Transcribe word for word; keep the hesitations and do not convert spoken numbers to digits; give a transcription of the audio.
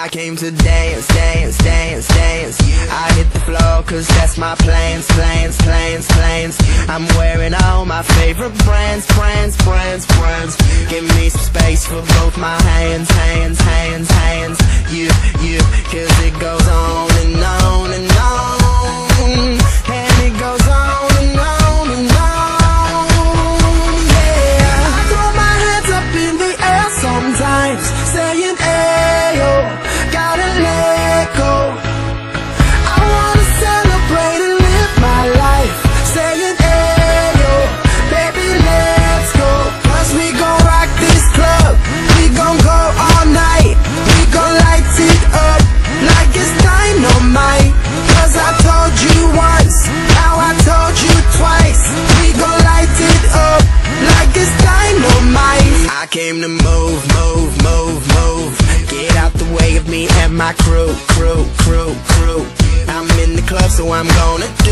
I came to dance, dance, dance, dance. I hit the floor cause that's my plans, plans, plans, plans. I'm wearing all my favorite brands, brands, brands, brands. Give me some space for both my hands, hands, hands, hands. You, you, cause it goes on and on and on. And it goes on and on and on. Yeah, I throw my hands up in the air sometimes, saying ayo, gotta let go. I wanna celebrate and live my life, saying ayo, baby let's go. Cause we gon' rock this club, we gon' go all night. We gon' light it up like it's dynamite. Cause I told you once, now I told you twice. We gon' light it up like it's dynamite. I came to move, move, move, move. Get out the way of me and my crew, crew, crew, crew. I'm in the club so I'm gonna